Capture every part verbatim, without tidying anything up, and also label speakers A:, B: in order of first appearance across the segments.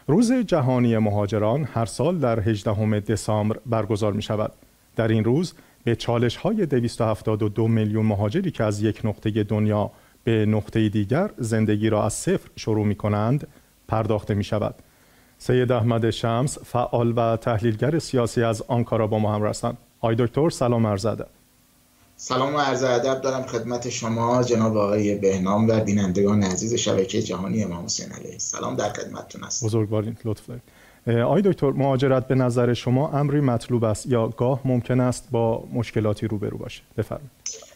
A: روز جهانی مهاجران هر سال در هجدهم دسامبر برگزار می شود. در این روز به چالش‌های دویست و هفتاد و دو میلیون مهاجری که از یک نقطه دنیا به نقطه دیگر زندگی را از صفر شروع می کنند پرداخته می شود. سید احمد شمس، فعال و تحلیلگر سیاسی از آنکارا با ما هم هستند. آقای دکتر سلام عرض ادب.
B: سلام و عرض ادب دارم خدمت شما جناب آقای بهنام و بینندگان عزیز شبکه جهانی امام حسین علیه السلام در خدمتتون هستم.
A: بزرگوارین، لطف دارید. آقای دکتر، مهاجرت به نظر شما امری مطلوب است یا گاه ممکن است با مشکلاتی روبرو باشه؟ بفرمایید.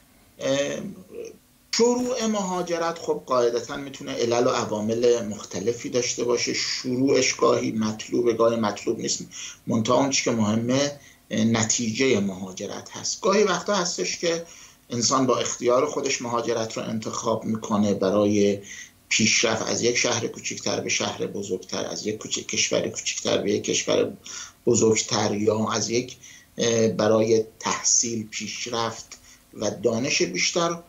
B: شروع مهاجرت خب قاعدتاً میتونه علل و عوامل مختلفی داشته باشه. شروعش گاهی مطلوبه، گاهی مطلوب نیست. منتها اون چیزی که مهمه نتیجه مهاجرت هست. گاهی وقتا هستش که انسان با اختیار خودش مهاجرت رو انتخاب میکنه برای پیشرفت از یک شهر کوچکتر به شهر بزرگتر، از یک کوچک کشور کوچکتر به یک کشور بزرگتر، یا از یک برای تحصیل، پیشرفت و دانش بیشتر،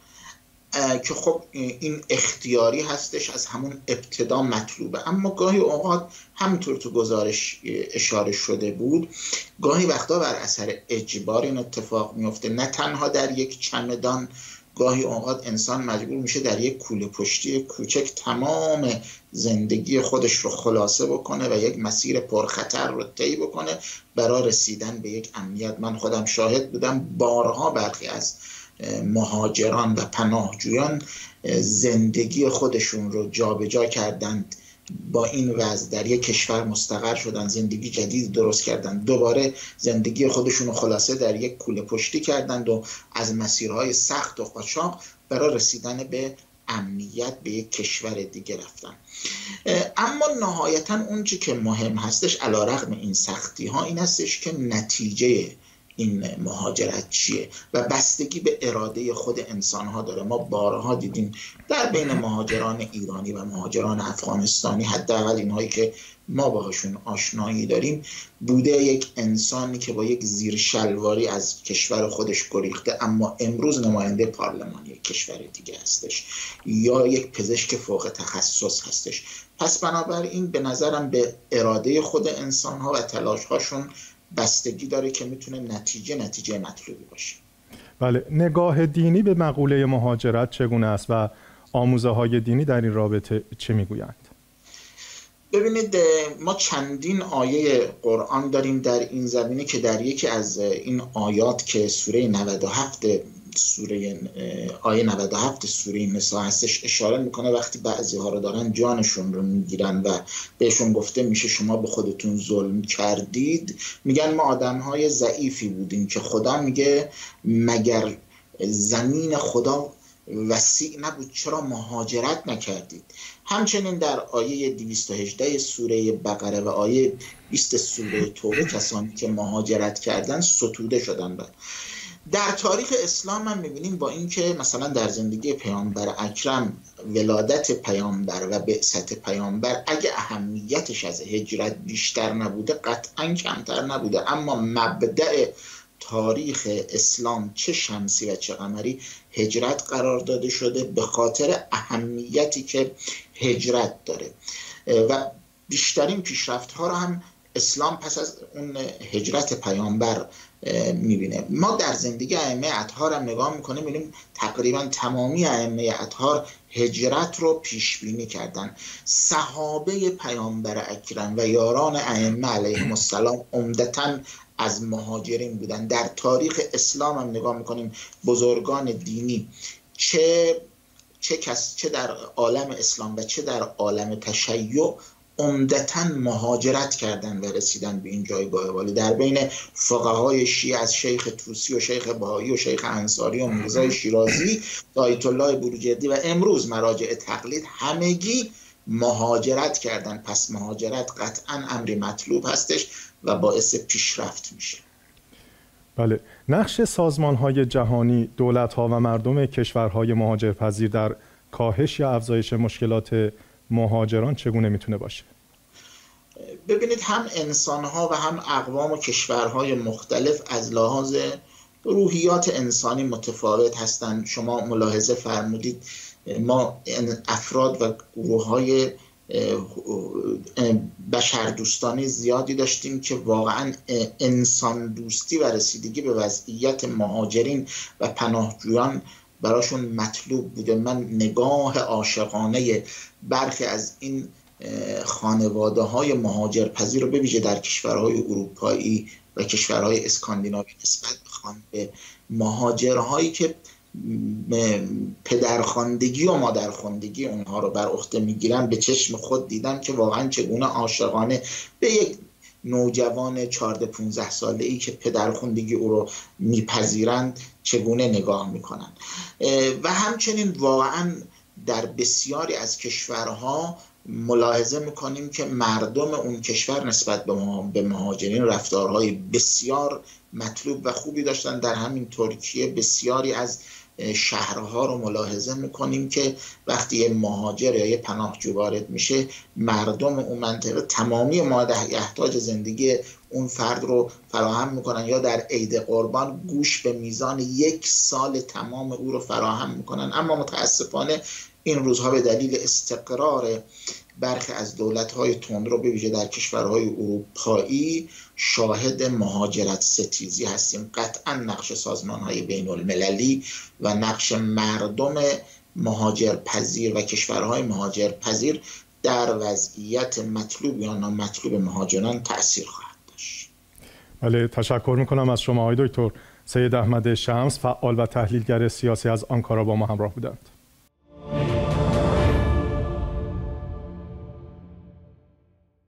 B: که خب این اختیاری هستش، از همون ابتدا مطلوبه. اما گاهی اوقات همینطور تو گزارش اشاره شده بود، گاهی وقتا بر اثر اجبار این اتفاق میفته. نه تنها در یک چمدان، گاهی اوقات انسان مجبور میشه در یک کوله پشتی کوچک تمام زندگی خودش رو خلاصه بکنه و یک مسیر پرخطر رو طی بکنه برای رسیدن به یک امنیت. من خودم شاهد بودم بارها برخی از مهاجران و پناهجویان زندگی خودشون رو جابجا کردند، با این وضع در یک کشور مستقر شدن، زندگی جدید درست کردند، دوباره زندگی خودشون رو خلاصه در یک کوله پشتی کردند و از مسیرهای سخت و قاچاق برای رسیدن به امنیت به یک کشور دیگه رفتن. اما نهایتا اون چی که مهم هستش علیرغم این سختی ها این هستش که نتیجه این مهاجرت چیه و بستگی به اراده خود انسان ها داره. ما بارها دیدیم در بین مهاجران ایرانی و مهاجران افغانستانی، حداقل اینهایی که ما باهاشون آشنایی داریم، بوده یک انسانی که با یک زیر شلواری از کشور خودش گریخته اما امروز نماینده پارلمان یک کشور دیگه هستش، یا یک پزشک فوق تخصص هستش. پس بنابراین به نظرم به اراده خود انسان ها و تلاش هاشون بستگی داره که میتونه نتیجه نتیجه مطلوبی باشه.
A: بله، نگاه دینی به مقوله مهاجرت چگونه است و آموزه های دینی در این رابطه چه میگویند؟
B: ببینید، ما چندین آیه قرآن داریم در این زمینه که در یکی از این آیات که سوره نود و هفت سوره آیه نود و هفت سوره نساء هستش اشاره میکنه وقتی بعضی ها رو دارن جانشون رو میگیرن و بهشون گفته میشه شما به خودتون ظلم کردید، میگن ما آدم های ضعیفی بودیم که خدا میگه مگر زمین خدا وسیع نبود چرا مهاجرت نکردید. همچنین در آیه دویست و هجده سوره بقره و آیه بیست سوره توبه کسانی که مهاجرت کردن ستوده شدن. در تاریخ اسلام هم میبینیم با اینکه مثلا در زندگی پیامبر اکرم ولادت پیامبر و بعثت پیامبر اگه اهمیتش از هجرت بیشتر نبوده قطعا کمتر نبوده، اما مبدأ تاریخ اسلام چه شمسی و چه قمری هجرت قرار داده شده به خاطر اهمیتی که هجرت داره و بیشترین پیشرفت ها رو هم اسلام پس از اون هجرت پیامبر میبینه. ما در زندگی ائمه اطهار هم نگاه میکنیم میبینیم تقریبا تمامی ائمه اطهار هجرت رو پیش بینی کردن. صحابه پیامبر اکرم و یاران ائمه علیهم السلام عمدتاً از مهاجرین بودن. در تاریخ اسلام هم نگاه میکنیم بزرگان دینی چه چه کس چه در عالم اسلام و چه در عالم تشیع عمدتاً مهاجرت کردن و رسیدن به این جایگاه والی. در بین فقهای شیعه از شیخ طوسی و شیخ بهایی و شیخ انصاری و میرزای شیرازی تا آیت الله بروجردی و امروز مراجع تقلید همگی مهاجرت کردن. پس مهاجرت قطعاً امری مطلوب هستش و باعث پیشرفت میشه.
A: بله، نقش سازمان‌های جهانی، دولت‌ها و مردم کشورهای مهاجرپذیر در کاهش یا افزایش مشکلات مهاجران چگونه میتونه باشه؟
B: ببینید، هم انسان‌ها و هم اقوام و کشورهای مختلف از لحاظ روحیات انسانی متفاوت هستند. شما ملاحظه فرمودید ما افراد و گروه‌های بشردوستانه زیادی داشتیم که واقعا انسان دوستی و رسیدگی به وضعیت مهاجرین و پناهجویان براشون مطلوب بوده. من نگاه عاشقانه برخی از این خانواده های مهاجرپذیر رو بویژه در کشورهای اروپایی و کشورهای اسکاندیناوی نسبت به مهاجرهایی که پدرخواندگی و مادرخواندگی اونها رو بر عهده میگیرن به چشم خود دیدم که واقعا چگونه عاشقانه به یک نوجوان چهارده پانزده ساله ای که پدرخواندگی او رو میپذیرند چگونه نگاه میکنن. و همچنین واقعا در بسیاری از کشورها ملاحظه میکنیم که مردم اون کشور نسبت به مهاجرین رفتارهای بسیار مطلوب و خوبی داشتن. در همین ترکیه بسیاری از شهرها رو ملاحظه میکنیم که وقتی یه مهاجر یا یه پناهجو وارد میشه، مردم اون منطقه تمامی مایه احتیاج زندگی اون فرد رو فراهم میکنن یا در عید قربان گوش به میزان یک سال تمام او رو فراهم میکنن. اما متاسفانه این روزها به دلیل استقرار برخی از دولت‌های تندرو به ویژه در کشورهای اروپایی شاهد مهاجرت ستیزی هستیم. قطعا نقش سازمان‌های بین‌المللی و نقش مردم مهاجرپذیر و کشورهای مهاجرپذیر در وضعیت مطلوب یا نامطلوب مهاجران تأثیر خواهد داشت.
A: بله، تشکر می‌کنم از شما آقای دکتر سید احمد شمس، فعال و تحلیلگر سیاسی از آنکارا با ما همراه بودند.